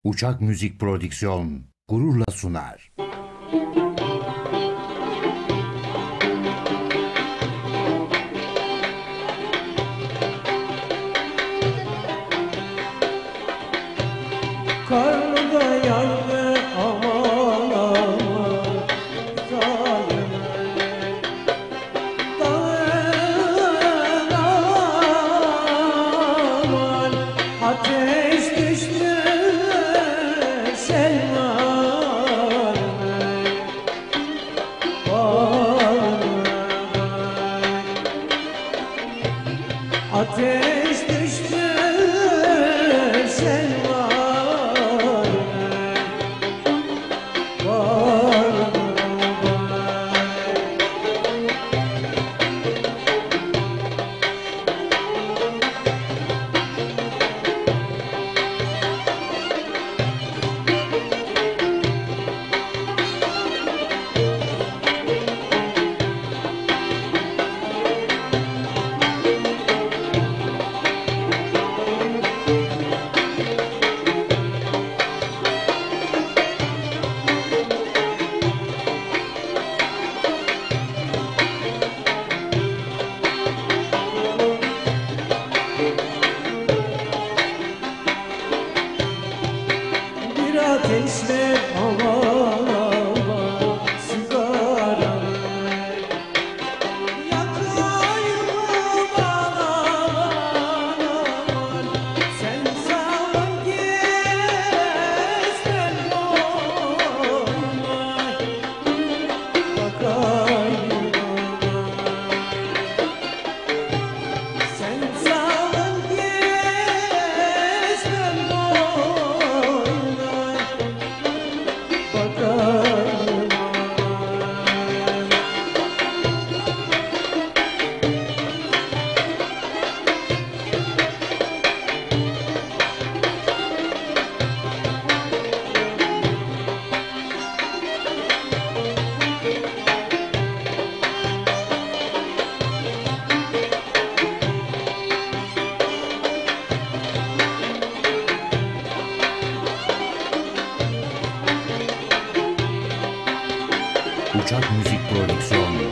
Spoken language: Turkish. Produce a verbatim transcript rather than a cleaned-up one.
Uçak Müzik Prodüksiyon gururla sunar. Karda yağdı aman aman zalim dağın aman ateş düştü Selman ateş düştü Selman. Ateşle aman aman sigaramı yakayım aman aman aman sen sağlam gez ben boyuma bakayım sen sağlam gez ben boyuma. Uçak Müzik Prodüksiyon